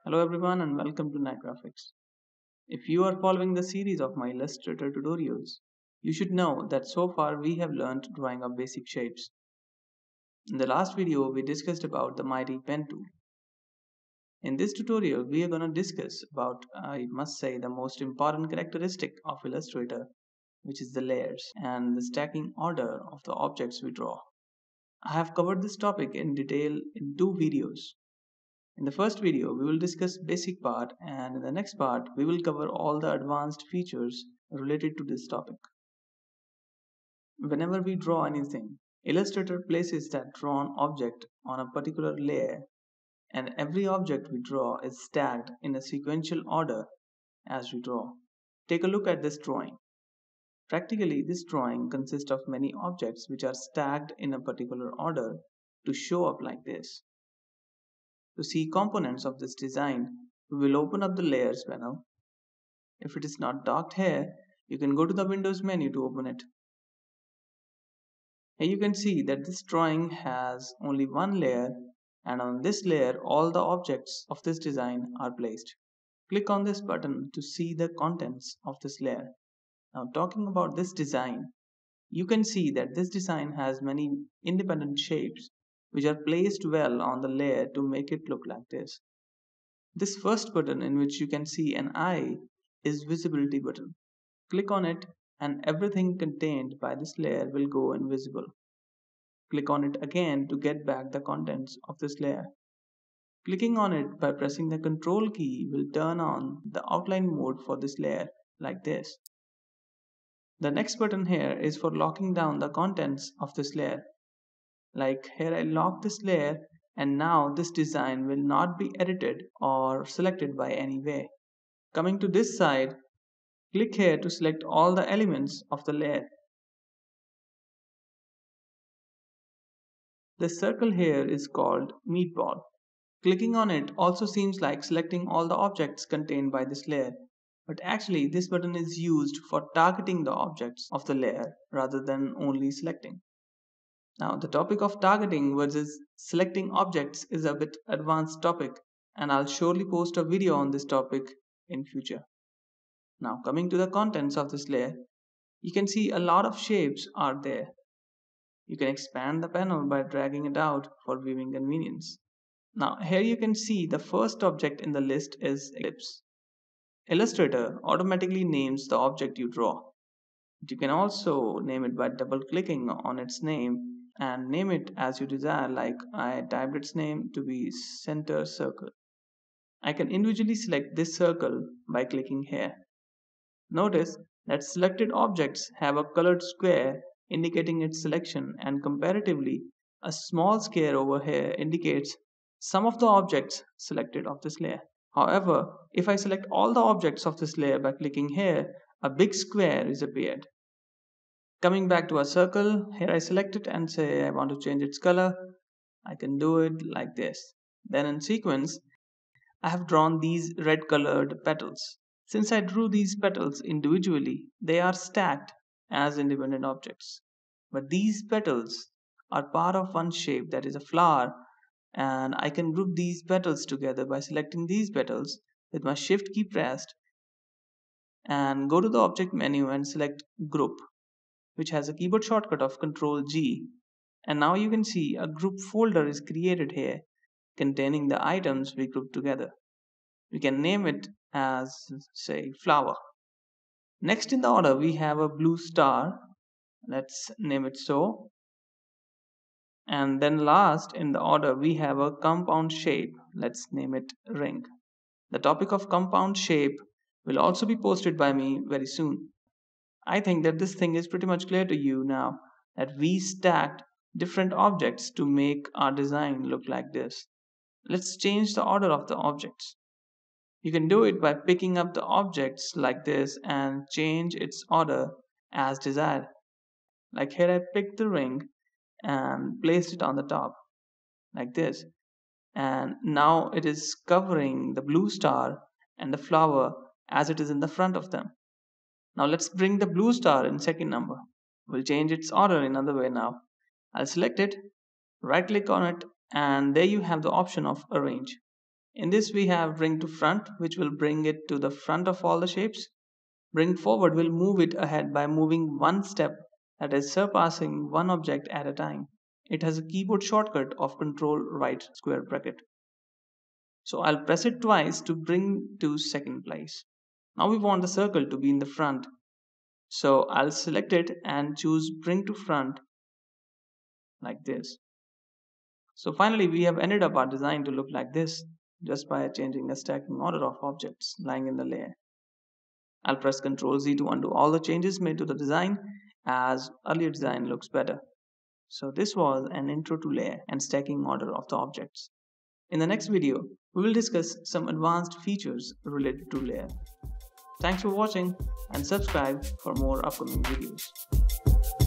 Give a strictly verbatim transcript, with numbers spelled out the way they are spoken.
Hello everyone and welcome to Night Graphics. If you are following the series of my Illustrator tutorials, you should know that so far we have learned drawing of basic shapes. In the last video we discussed about the mighty pen tool. In this tutorial we are going to discuss about, I must say, the most important characteristic of Illustrator, which is the layers and the stacking order of the objects we draw. I have covered this topic in detail in two videos. In the first video, we will discuss basic part, and in the next part, we will cover all the advanced features related to this topic. Whenever we draw anything, Illustrator places that drawn object on a particular layer, and every object we draw is stacked in a sequential order as we draw. Take a look at this drawing. Practically, this drawing consists of many objects which are stacked in a particular order to show up like this. To see components of this design, we will open up the Layers panel. If it is not docked here, you can go to the Windows menu to open it. Here you can see that this drawing has only one layer, and on this layer all the objects of this design are placed. Click on this button to see the contents of this layer. Now, talking about this design, you can see that this design has many independent shapes which are placed well on the layer to make it look like this. This first button, in which you can see an eye, is visibility button. Click on it and everything contained by this layer will go invisible. Click on it again to get back the contents of this layer. Clicking on it by pressing the control key will turn on the outline mode for this layer like this. The next button here is for locking down the contents of this layer. Like here I lock this layer, and now this design will not be edited or selected by any way. Coming to this side, click here to select all the elements of the layer. This circle here is called meatball. Clicking on it also seems like selecting all the objects contained by this layer, but actually this button is used for targeting the objects of the layer rather than only selecting. Now, the topic of targeting versus selecting objects is a bit advanced topic, and I'll surely post a video on this topic in future. Now, coming to the contents of this layer, you can see a lot of shapes are there. You can expand the panel by dragging it out for viewing convenience. Now, here you can see the first object in the list is ellipse. Illustrator automatically names the object you draw. You can also name it by double clicking on its name and name it as you desire, like I typed its name to be center circle. I can individually select this circle by clicking here. Notice that selected objects have a colored square indicating its selection, and comparatively a small square over here indicates some of the objects selected of this layer. However, if I select all the objects of this layer by clicking here, a big square is appeared. Coming back to a circle, here I select it and say I want to change its color. I can do it like this. Then in sequence, I have drawn these red colored petals. Since I drew these petals individually, they are stacked as independent objects. But these petals are part of one shape, that is a flower, and I can group these petals together by selecting these petals with my shift key pressed and go to the object menu and select group, which has a keyboard shortcut of control G. And now you can see a group folder is created here containing the items we grouped together. We can name it as, say, flower. Next in the order we have a blue star. Let's name it so. And then last in the order we have a compound shape. Let's name it ring. The topic of compound shape will also be posted by me very soon. I think that this thing is pretty much clear to you now, that we stacked different objects to make our design look like this. Let's change the order of the objects. You can do it by picking up the objects like this and change its order as desired. Like here I picked the ring and placed it on the top like this. And now it is covering the blue star and the flower as it is in the front of them. Now let's bring the blue star in second number. We'll change its order in another way now. I'll select it, right click on it, and there you have the option of arrange. In this we have bring to front, which will bring it to the front of all the shapes. Bring forward will move it ahead by moving one step, that is surpassing one object at a time. It has a keyboard shortcut of Control right square bracket. So I'll press it twice to bring to second place. Now we want the circle to be in the front. So I'll select it and choose bring to front like this. So finally we have ended up our design to look like this just by changing the stacking order of objects lying in the layer. I'll press Ctrl Z to undo all the changes made to the design as earlier design looks better. So this was an intro to layer and stacking order of the objects. In the next video, we will discuss some advanced features related to layer. Thanks for watching and subscribe for more upcoming videos.